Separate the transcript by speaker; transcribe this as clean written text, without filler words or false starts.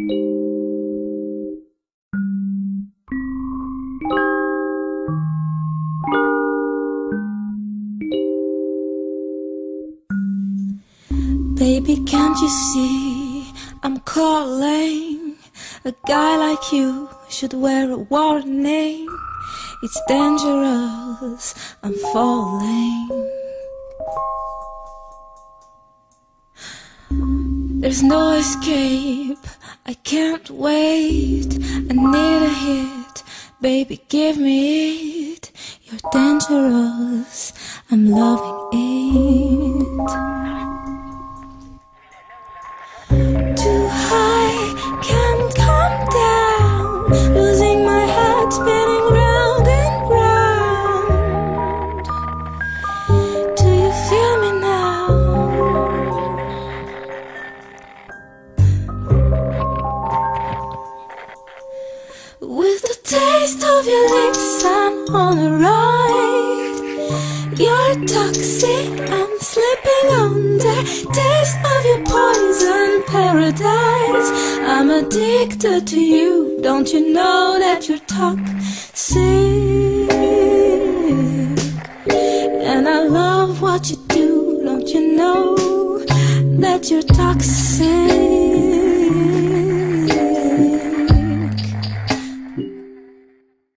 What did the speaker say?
Speaker 1: Baby, can't you see I'm calling? A guy like you should wear a warning. It's dangerous, I'm falling. There's no escape, I can't wait. I need a hit, baby, give me it. You're dangerous, I'm loving it. Too high, can't come down. Losing my head, spinning round and round. Do you feel me now? With the taste of your lips, I'm on a ride. You're toxic, I'm slipping under. Taste of your poison paradise. I'm addicted to you. Don't you know that you're toxic? And I love what you do. Don't you know that you're toxic?